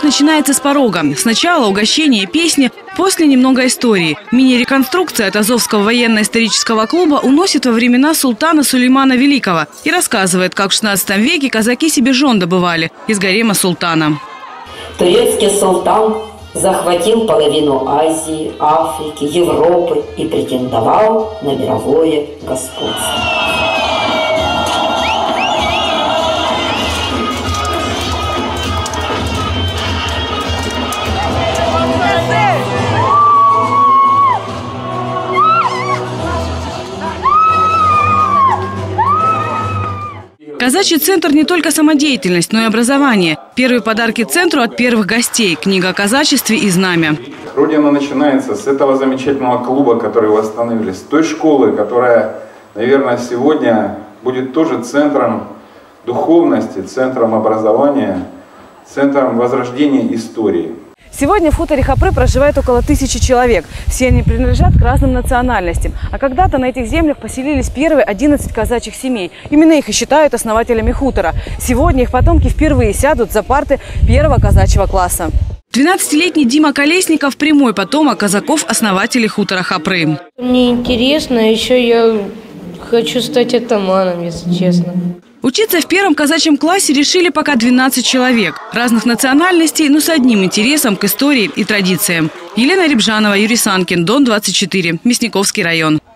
начинается с порога. Сначала угощение и песни, после немного истории. Мини-реконструкция от Азовского военно-исторического клуба уносит во времена султана Сулеймана Великого и рассказывает, как в 16 веке казаки себе жен добывали из гарема султана. Турецкий султан захватил половину Азии, Африки, Европы и претендовал на мировое господство. Казачий центр не только самодеятельность, но и образование. Первые подарки центру от первых гостей. Книга о казачестве и знамя. Родина начинается с этого замечательного клуба, который восстановили, с той школы, которая, наверное, сегодня будет тоже центром духовности, центром образования, центром возрождения истории. Сегодня в хуторе Хапры проживает около 1000 человек. Все они принадлежат к разным национальностям. А когда-то на этих землях поселились первые 11 казачьих семей. Именно их и считают основателями хутора. Сегодня их потомки впервые сядут за парты первого казачьего класса. 12-летний Дима Колесников – прямой потомок казаков-основателей хутора Хапры. Мне интересно, еще я хочу стать атаманом, если честно. Учиться в первом казачьем классе решили пока 12 человек. Разных национальностей, но с одним интересом к истории и традициям. Елена Рябжанова, Юрий Санкин, Дон 24, Мясниковский район.